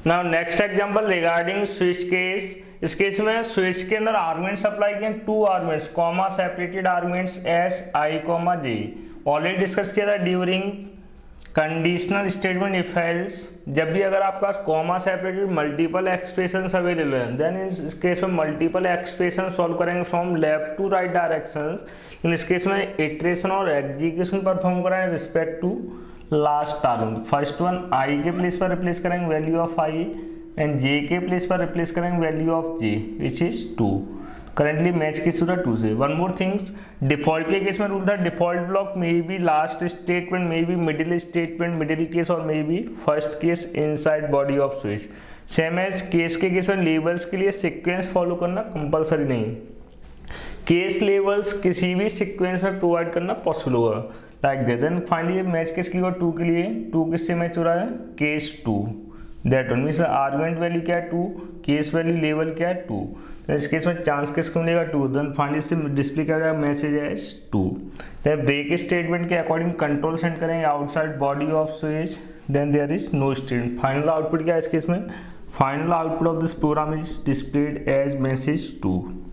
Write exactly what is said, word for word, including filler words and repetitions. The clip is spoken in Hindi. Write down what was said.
Now next example regarding switch case. इस केस में स्विच के अंदर आर्गुमेंट्स अप्लाई किए, two arguments comma separated arguments as I comma J. Already discuss किया था during conditional statement if else, जब भी अगर आपके पास comma separated multiple expressions available हैं, देन इस केस में मल्टीपल एक्सप्रेशन सॉल्व करेंगे from left to right directions. In इस केस में इटरेशन और एग्जीक्यूशन परफॉर्म कराएं respect to last argument. First one I के प्लेस पर रिप्लेस करेंगे value of I and J के प्लेस पर रिप्लेस करेंगे value of J which is two. Currently match किस सूत्र टू से। वन मोर थिंग्स, डिफॉल्ट के केस में रूल था default block may be last statement, may be middle statement, middle case और may be first case inside body of switch. Same as case के केस में लेबल्स के लिए सीक्वेंस फॉलो करना कंपलसरी नहीं, केस लेबल्स किसी भी सीक्वेंस में प्रोवाइड करना पॉसिबल होगा like that. Then finally match किसके लिए टू के लिए, टू किससे मैच हो रहा है case two, that one means argument value क्या है टू, केस वैल्यू लेवल क्या है टू, तो इस केस में चांस किसको मिलेगा टू। देन फाइनली से डिस्प्ले क्या जाएगा मैसेज है टू। देन ब्रेक स्टेटमेंट के अकॉर्डिंग कंट्रोल सेंड करेंगे outside body of switch, then there is no statement. Final output क्या है इस केस में, final output of this program is displayed as message to.